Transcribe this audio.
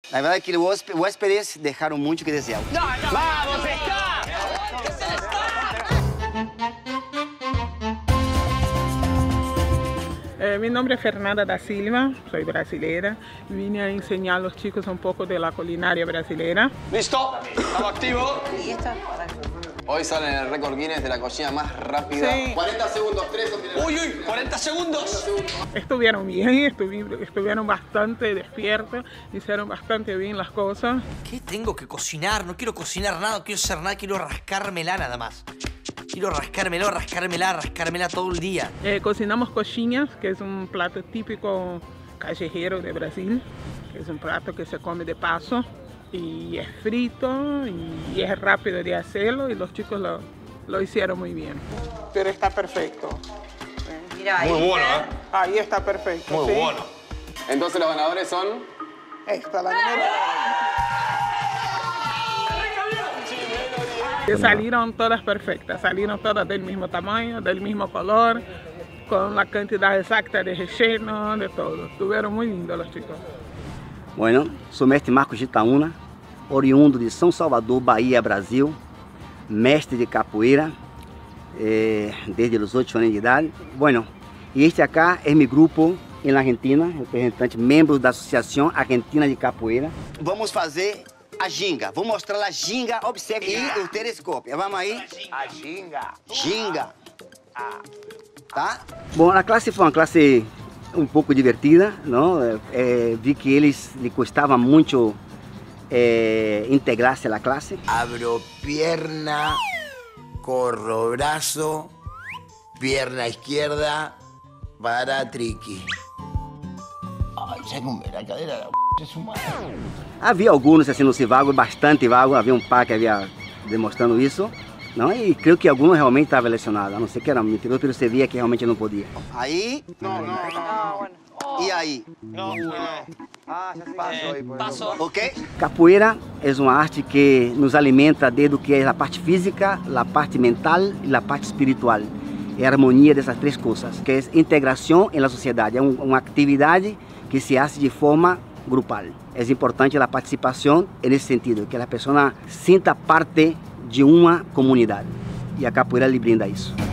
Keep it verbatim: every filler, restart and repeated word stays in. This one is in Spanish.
La verdad es que los huéspedes dejaron mucho que desear. No, no. ¡Vamos, está! Eh, mi nombre es Fernanda da Silva, soy brasileña. Vine a enseñar a los chicos un poco de la culinaria brasileña. ¿Listo? ¿Estamos activos? Y esto es para... Hoy sale en el récord Guinness de la cocina más rápida. Sí. cuarenta segundos, tres o ¡Uy, uy! ¡cuarenta segundos! Estuvieron bien, estuvi- estuvieron bastante despiertos, hicieron bastante bien las cosas. ¿Qué tengo que cocinar? No quiero cocinar nada, no quiero hacer nada, quiero rascármela nada más. Quiero rascármela, rascármela, rascármela todo el día. Eh, cocinamos coxinhas, que es un plato típico callejero de Brasil, que es un plato que se come de paso y es frito y es rápido de hacerlo y los chicos lo, lo hicieron muy bien. Pero está perfecto. Mira ahí. Muy bueno, ¿eh? Ahí está perfecto. Muy ¿sí? bueno. Entonces los ganadores son... Esta la número. Que salieron todas perfectas, salieron todas del mismo tamaño, del mismo color, con la cantidad exacta de relleno, de todo. Estuvieron muy lindos los chicos. Bueno, sou mestre Marcos Gitaúna, oriundo de São Salvador, Bahia, Brasil, mestre de capoeira eh, desde os oito anos de idade. Bueno, e este acá é meu grupo em Argentina, representante, membros da Associação Argentina de Capoeira. Vamos fazer a ginga, vou mostrar a ginga, observe aí o telescópio. Vamos aí? A ginga. Ginga. Tá? Bom, a classe foi uma classe um pouco divertida, não? É, vi que eles lhe custava muito é, integrar-se à classe. Abro pierna, corro brazo, pierna izquierda, para triqui. Ay, se come la cadera de la p de su madre. Havia alguns assim no vago, bastante vago, havia um par que havia demonstrando isso, não? E creio que alguns realmente estavam lesionados, a não ser que era mentiroso, mas você via que realmente não podia. Aí, No, no, no. Ah, bueno. e aí? No, no. Ah, ya se pasó ahí. por Paso. Ok? Capoeira é uma arte que nos alimenta desde o que é a parte física, a parte mental e a parte espiritual. É a harmonia dessas três coisas, que é integração na sociedade, é um, uma atividade que se faz de forma grupal. É importante a participação nesse sentido, que a pessoa sinta parte de uma comunidade. E a capoeira lhe brinda isso.